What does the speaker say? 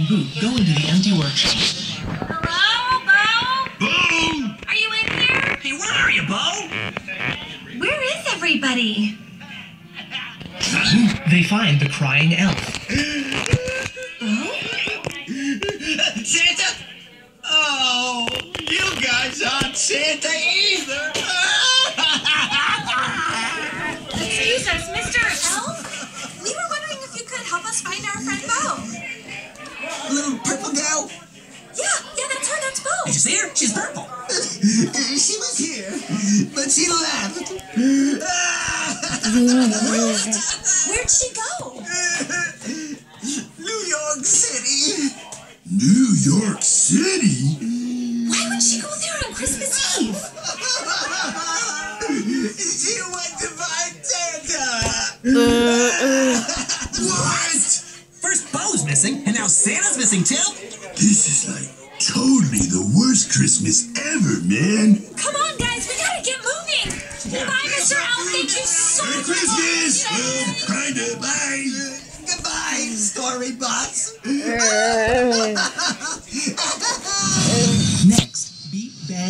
and Boot go into the empty workshop. Hello, Bo? Bo! Are you in here? Hey, where are you, Bo? Where is everybody? They find the crying elf. Santa? Oh, you guys aren't Santa either. Excuse us, Mr. Elf? We were wondering if you could help us find our friend Bo. Little purple gal? Yeah, that's her, that's Bo. Did you see her? She's purple. She was here, but she left. Where'd she go? New York City. New York City? Why would she go there on Christmas Eve? She went to find Santa. What? First Bo's missing, and now Santa's missing too? This is like totally the worst Christmas ever, man. Come on, guys, we gotta get moving. Bye, Mr. Elf. Thank you so Merry much. Christmas! Yay. Kinda, bye. Goodbye, story bots.